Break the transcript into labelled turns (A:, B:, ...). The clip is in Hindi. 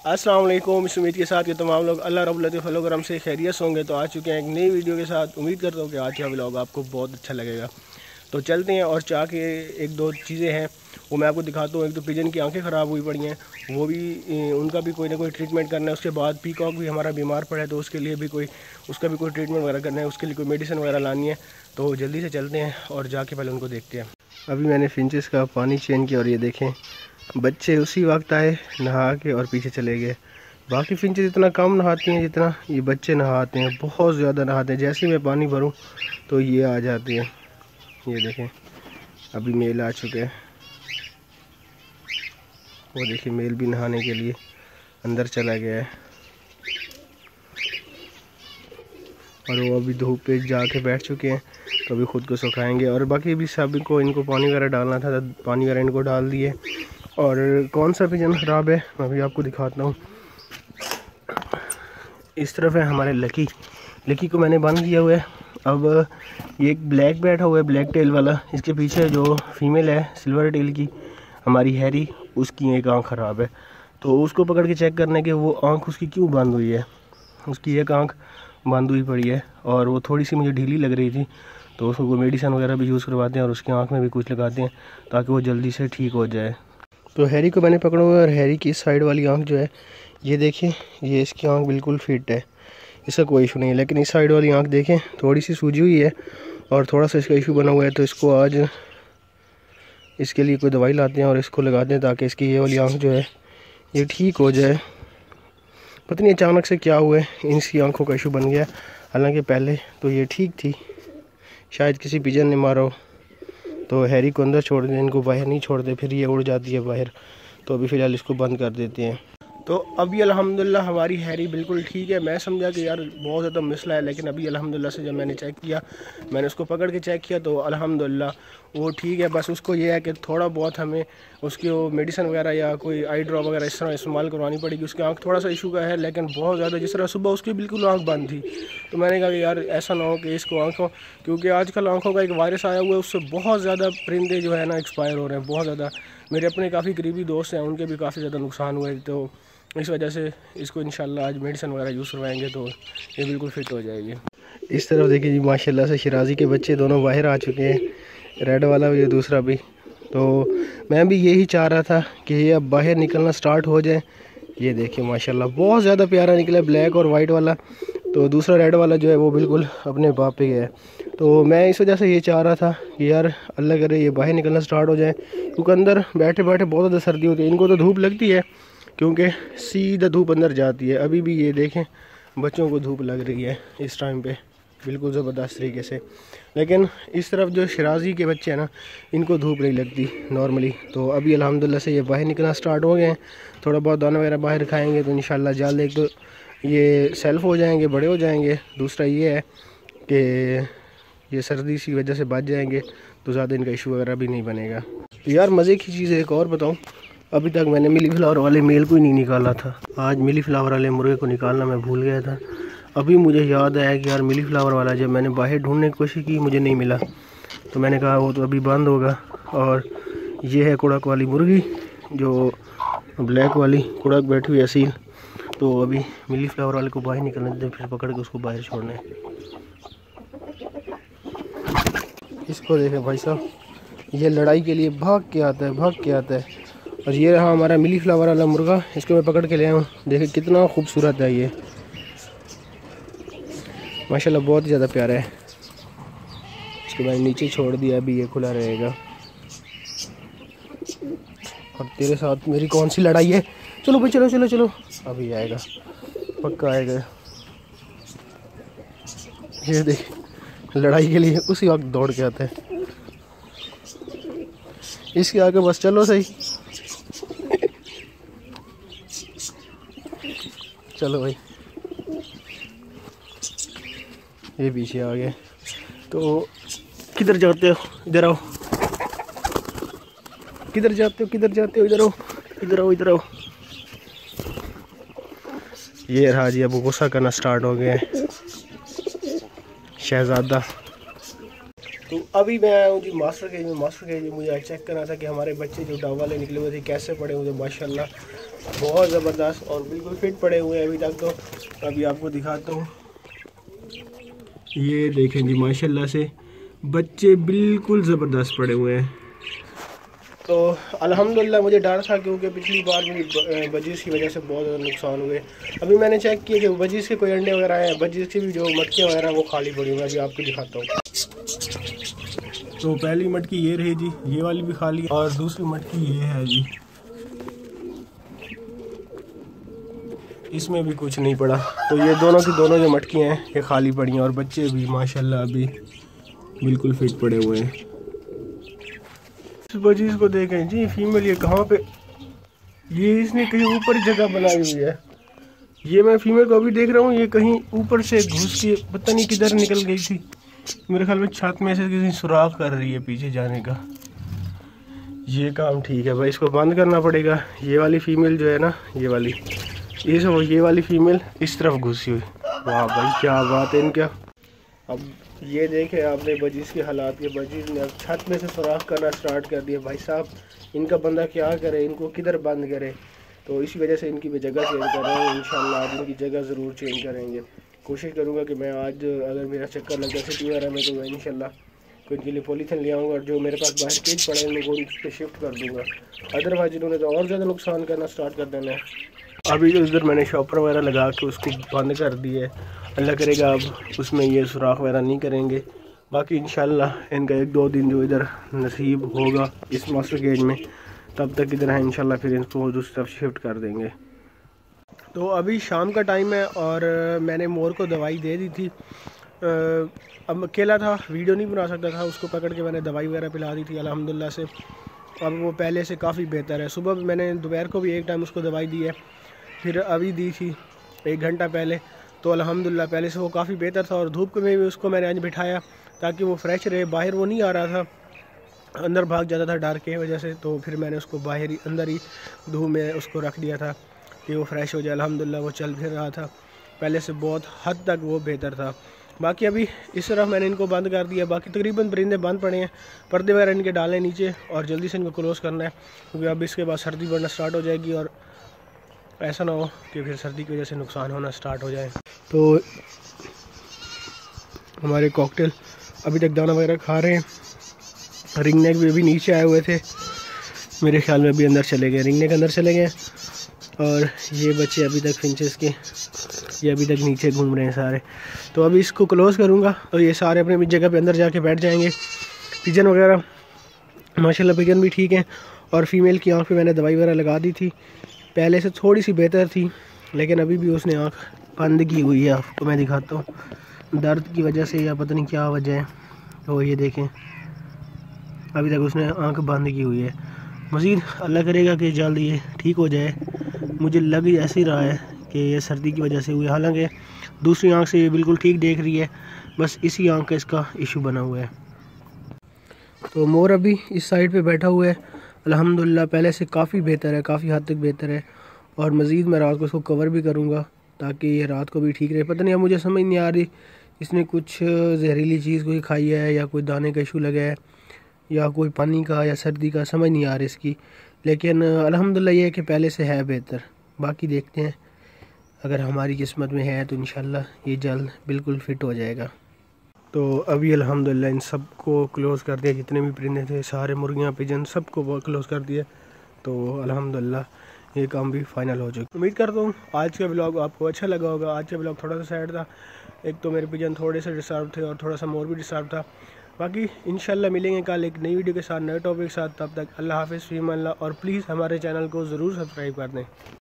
A: अस्सलाम वालेकुम। इस उम्मीद के साथ कि तमाम लोग अल्लाह रब्बुल लतीफ़ फज़ल करम से खैरियत होंगे। तो आ चुके हैं एक नई वीडियो के साथ। उम्मीद करता हूँ कि आज का व्लॉग आपको बहुत अच्छा लगेगा। तो चलते हैं और चाह के एक दो चीज़ें हैं वो मैं आपको दिखाता हूँ। एक तो पिजन की आंखें ख़राब हुई पड़ी हैं, वो भी उनका भी कोई ना कोई ट्रीटमेंट करना है। उसके बाद पीकॉक भी हमारा बीमार पड़ा है, तो उसके लिए भी उसका भी कोई ट्रीटमेंट वगैरह करना है, उसके लिए कोई मेडिसिन वगैरह लानी है। तो जल्दी से चलते हैं और जाके पहले उनको देखते हैं। अभी मैंने फिंचेस का पानी चेंज किया और ये देखें बच्चे उसी वक्त आए नहा के और पीछे चले गए। बाकी फिंचेस इतना कम नहाती हैं जितना ये बच्चे नहाते हैं, बहुत ज़्यादा नहाते हैं। जैसे ही मैं पानी भरूं तो ये आ जाते हैं। ये देखें अभी मेल आ चुके हैं, वो देखिए मेल भी नहाने के लिए अंदर चला गया है और वो अभी धूप पे जाके बैठ चुके हैं। तो अभी ख़ुद को सुखाएंगे और बाकी भी सभी को इनको पानी वगैरह डालना था, तो पानी वगैरह इनको डाल दिए। और कौन सा पिजन ख़राब है मैं अभी आपको दिखाता हूँ। इस तरफ है हमारे लकी को मैंने बंद किया हुआ है। अब ये एक ब्लैक बैठा हुआ है, ब्लैक टेल वाला। इसके पीछे जो फीमेल है सिल्वर टेल की हमारी हैरी, उसकी एक आँख ख़राब है। तो उसको पकड़ के चेक करने के वो आँख उसकी क्यों बंद हुई है। उसकी एक आँख बंद हुई पड़ी है और वो थोड़ी सी मुझे ढीली लग रही थी, तो उसको मेडिसिन वगैरह भी यूज़ करवाते हैं और उसकी आँख में भी कुछ लगाते हैं ताकि वो जल्दी से ठीक हो जाए। तो हैरी को मैंने पकड़ा हुआ है और हैरी की इस साइड वाली आँख जो है ये देखें, ये इसकी आँख बिल्कुल फिट है, इसका कोई इशू नहीं है। लेकिन इस साइड वाली आँख देखें थोड़ी सी सूजी हुई है और थोड़ा सा इसका इशू बना हुआ है। तो इसको आज इसके लिए कोई दवाई लाते हैं और इसको लगाते हैं ताकि इसकी ये वाली आँख जो है ये ठीक हो जाए। पता नहीं अचानक से क्या हुआ है, इनकी आँखों का इशू बन गया। हालांकि पहले तो ये ठीक थी, शायद किसी पिजन ने मारा हो। तो हैरी को अंदर छोड़ दें, इनको बाहर नहीं छोड़ते, फिर ये उड़ जाती है बाहर। तो अभी फ़िलहाल इसको बंद कर देते हैं। तो अभी अल्हम्दुलिल्लाह हमारी हैरी बिल्कुल ठीक है। मैं समझा कि यार बहुत ज़्यादा मसला है, लेकिन अभी अल्हम्दुलिल्लाह से जब मैंने चेक किया, मैंने उसको पकड़ के चेक किया तो अल्हम्दुलिल्लाह वो ठीक है। बस उसको ये है कि थोड़ा बहुत हमें उसकी वो मेडिसिन वगैरह या कोई आई ड्रॉप वगैरह इस तरह इस्तेमाल करवानी पड़ेगी। उसकी आँख थोड़ा सा इशू का है, लेकिन बहुत ज़्यादा जिस तरह सुबह उसकी बिल्कुल आँख बंद थी। तो मैंने कहा कि यार ऐसा ना हो कि इसको आँखों, क्योंकि आजकल आँखों का एक वायरस आया हुआ है, उससे बहुत ज़्यादा परिंदे जो है ना एक्सपायर हो रहे हैं बहुत ज़्यादा। मेरे अपने काफ़ी करीबी दोस्त हैं, उनके भी काफ़ी ज़्यादा नुकसान हुए। तो इस वजह से इसको इंशाल्लाह आज मेडिसिन वगैरह यूज़ करवाएंगे तो ये बिल्कुल फिट हो जाएगी। इस तरफ देखिए जी माशाल्लाह से शिराजी के बच्चे दोनों बाहर आ चुके हैं, रेड वाला भी दूसरा भी। तो मैं भी यही चाह रहा था कि ये अब बाहर निकलना स्टार्ट हो जाए। ये देखिए माशाल्लाह बहुत ज़्यादा प्यारा निकला, ब्लैक और वाइट वाला। तो दूसरा रेड वाला जो है वो बिल्कुल अपने बाप पे गया है। तो मैं इस वजह से ये चाह रहा था कि यार अल्लाह करे ये बाहर निकलना स्टार्ट हो जाए, क्योंकि अंदर बैठे बैठे बहुत ज़्यादा सर्दी होती है। इनको तो धूप लगती है क्योंकि सीधा धूप अंदर जाती है। अभी भी ये देखें बच्चों को धूप लग रही है इस टाइम पे बिल्कुल ज़बरदस्त तरीके से। लेकिन इस तरफ जो शिराजी के बच्चे हैं ना, इनको धूप नहीं लगती नॉर्मली। तो अभी अल्हम्दुलिल्लाह से ये बाहर निकलना स्टार्ट हो गए हैं। थोड़ा बहुत दाना वगैरह बाहर खाएंगे तो इंशाल्लाह जल्द एक तो ये सेल्फ हो जाएंगे, बड़े हो जाएंगे। दूसरा ये है कि ये सर्दी की वजह से बच जाएंगे तो ज़्यादा इनका इशू वगैरह भी नहीं बनेगा। तो यार मज़े की चीज़ एक और बताऊँ, अभी तक मैंने मिली फ्लावर वाले मेल को ही नहीं निकाला था। आज मिली फ्लावर वाले मुर्गे को निकालना मैं भूल गया था। अभी मुझे याद आया कि यार मिली फ्लावर वाला जब मैंने बाहर ढूंढने की कोशिश की मुझे नहीं मिला, तो मैंने कहा वो तो अभी बंद होगा। और ये है कुड़क वाली मुर्गी, जो ब्लैक वाली कुड़क बैठी हुई असील। तो अभी मिली फ्लावर वाले को बाहर निकलने देते, फिर पकड़ के उसको बाहर छोड़ने। इसको देखें भाई साहब, ये लड़ाई के लिए भाग के आता है। और ये रहा हमारा मिली फ्लावर वाला मुर्गा, इसको मैं पकड़ के ले आया हूँ। देखिए कितना खूबसूरत है ये, माशाल्लाह बहुत ही ज़्यादा प्यारा है। इसको मैंने नीचे छोड़ दिया, अभी ये खुला रहेगा। और तेरे साथ मेरी कौन सी लड़ाई है? चलो भाई चलो चलो चलो, अभी आएगा, पक्का आएगा। ये देख लड़ाई के लिए उसी वक्त दौड़ के आता है। इसके आगे बस चलो सही, चलो भाई। ये पीछे आ गए। तो किधर जाते हो? इधर आओ। किधर जाते हो इधर आओ, इधर आओ। ये रहा जी, अब गुस्सा करना स्टार्ट हो गया है शहजादा। तो अभी मैं आया हूँ जी मास्टर केज में। मुझे चेक करना था कि हमारे बच्चे जो डव वाले निकले हुए थे कैसे पड़े हुए थे। माशाल्लाह बहुत ज़बरदस्त और बिल्कुल फिट पड़े हुए हैं अभी तक। तो अभी आपको दिखाता हूँ, ये देखें जी माशाल्लाह से बच्चे बिल्कुल ज़बरदस्त पड़े हुए हैं। तो अल्हम्दुलिल्लाह मुझे डर था क्योंकि पिछली बार मेरी बजीज़ की वजह से बहुत ज़्यादा नुकसान हुए। अभी मैंने चेक किया कि बजीज़ के कोई अंडे वगैरह आए हैं, बजीज़ की भी जो मटकियाँ वगैरह वो खाली पड़ी हुई हैं। अभी आपको दिखाता हूँ। तो पहली मटकी ये रही जी, ये वाली भी खाली है और दूसरी मटकी ये है जी, इसमें भी कुछ नहीं पड़ा। तो ये दोनों की दोनों जो मटकियाँ हैं ये खाली पड़ी हैं और बच्चे भी माशाल्लाह अभी बिल्कुल फिट पड़े हुए हैं। इस बजीज़ को देखें जी, फीमेल ये कहाँ पे, ये इसने कहीं ऊपर जगह बनाई हुई है। ये मैं फीमेल को अभी देख रहा हूँ, ये कहीं ऊपर से घुस के पता नहीं किधर निकल गई थी। मेरे ख्याल में छत में से किसी सुराख कर रही है पीछे जाने का। ये काम ठीक है भाई, इसको बंद करना पड़ेगा। ये वाली फीमेल जो है ना, ये वाली ये वाली फीमेल इस तरफ घुसी हुई। वाह भाई क्या बात है इनका। अब ये देखे आपने बजीज़ के हालात के, बजीज़ ने अब छत में से सुराख करना स्टार्ट कर दिया। भाई साहब इनका बंदा क्या करे, इनको किधर बंद करे। तो इसी वजह से इनकी भी जगह चेंज कर रहा हूँ। इंशाल्लाह आज इनकी जगह ज़रूर चेंज करेंगे। कोशिश करूँगा कि मैं आज अगर मेरा चक्कर लग जाए सिटी वगैरह में तो मैं इंशाल्लाह कोई इनके लिए पॉलीथीन ले आऊँगा और जो मेरे पास बाहर केज पड़े हैं उनको उन पर शिफ्ट कर दूँगा। अदरवाइज इन्होंने तो और ज़्यादा नुकसान करना स्टार्ट कर देना है। अभी जो इधर मैंने शॉपर वगैरह लगा के उसको बंद कर दिया है, अल्लाह करेगा अब उसमें ये सुराख वगैरह नहीं करेंगे। बाकी इंशाल्लाह इनका 1-2 दिन जो इधर नसीब होगा इस मास्टर केज में, तब तक इधर है इंशाल्लाह, फिर इनको दूसरी तरफ शिफ्ट कर देंगे। तो अभी शाम का टाइम है और मैंने मोर को दवाई दे दी थी। अब अकेला था, वीडियो नहीं बना सकता था, उसको पकड़ के मैंने दवाई वगैरह पिला दी थी अल्हम्दुलिल्लाह से। अब वो पहले से काफ़ी बेहतर है। सुबह मैंने दोपहर को भी एक टाइम उसको दवाई दी है, फिर अभी दी थी 1 घंटा पहले। तो अल्हम्दुलिल्लाह पहले से वो काफ़ी बेहतर था। और धूप में भी उसको मैंने आज बिठाया ताकि वो फ्रेश रहे। बाहर वो नहीं आ रहा था, अंदर भाग जाता था डर के वजह से। तो फिर मैंने उसको बाहर ही अंदर ही धूप में उसको रख दिया था कि वो फ्रेश हो जाए। अल्हम्दुलिल्लाह वो चल फिर रहा था, पहले से बहुत हद तक वो बेहतर था। बाकी अभी इस तरफ मैंने इनको बंद कर दिया। बाकी तकरीबन परिंदे बंद पड़े हैं, पर्दे वगैरह इनके डालें नीचे और जल्दी से इनको क्लोज़ करना है क्योंकि अब इसके बाद सर्दी बढ़ना स्टार्ट हो जाएगी और ऐसा ना हो कि फिर सर्दी की वजह से नुकसान होना स्टार्ट हो जाए। तो हमारे कॉकटेल अभी तक दाना वगैरह खा रहे हैं। रिंग नेक भी अभी नीचे आए हुए थे, मेरे ख्याल में अभी अंदर चले गए, रिंग नेक अंदर चले गए। और ये बच्चे अभी तक फिंचेस के, ये अभी तक नीचे घूम रहे हैं सारे। तो अभी इसको क्लोज़ करूँगा और ये सारे अपनी अपनी जगह पे अंदर जाके बैठ जाएंगे। पिजन वगैरह माशाल्लाह पिजन भी ठीक है। और फीमेल की आँख पे मैंने दवाई वगैरह लगा दी थी, पहले से थोड़ी सी बेहतर थी, लेकिन अभी भी उसने आँख बंद की हुई है। आपको मैं दिखाता हूँ, दर्द की वजह से या पता नहीं क्या वजह है। तो ये देखें अभी तक उसने आँख बंद की हुई है। मज़ीद अल्लाह करेगा कि जल्द ये ठीक हो जाए। मुझे लग ऐसे ही रहा है कि ये सर्दी की वजह से हुई, हालांकि दूसरी आँख से ये बिल्कुल ठीक देख रही है, बस इसी आँख का इसका इशू बना हुआ है। तो मोर अभी इस साइड पे बैठा हुआ है, अल्हम्दुलिल्लाह पहले से काफ़ी बेहतर है, काफ़ी हद तक बेहतर है। और मज़ीद मैं रात को इसको कवर भी करूँगा ताकि ये रात को भी ठीक रहे। पता नहीं, अब मुझे समझ नहीं आ रही इसने कुछ जहरीली चीज़ कोई खाई है या कोई दाने का इशू लगा है या कोई पानी का या सर्दी का, समझ नहीं आ रही इसकी। लेकिन अल्हम्दुलिल्लाह ये है कि पहले से है बेहतर। बाकी देखते हैं, अगर हमारी किस्मत में है तो इंशाल्लाह ये जल्द बिल्कुल फ़िट हो जाएगा। तो अभी अल्हम्दुलिल्लाह इन सब को क्लोज़ कर दिया, जितने भी परिंदे थे सारे, मुर्गियाँ पिजन सबको क्लोज़ कर दिया। तो अल्हम्दुलिल्लाह ये काम भी फ़ाइनल हो चुका। उम्मीद करता हूँ आज का ब्लॉग आपको अच्छा लगा होगा। आज का ब्लॉग थोड़ा सा सैड था, एक तो मेरे पिजन थोड़े से डिस्टर्ब थे और थोड़ा सा मोर भी डिस्टर्ब था। बाकी इंशाल्लाह मिलेंगे कल एक नई वीडियो के साथ, नए टॉपिक के साथ। तब तक अल्लाह हाफ़िज़, फ़ी अमान अल्लाह। और प्लीज़ हमारे चैनल को ज़रूर सब्सक्राइब कर दें।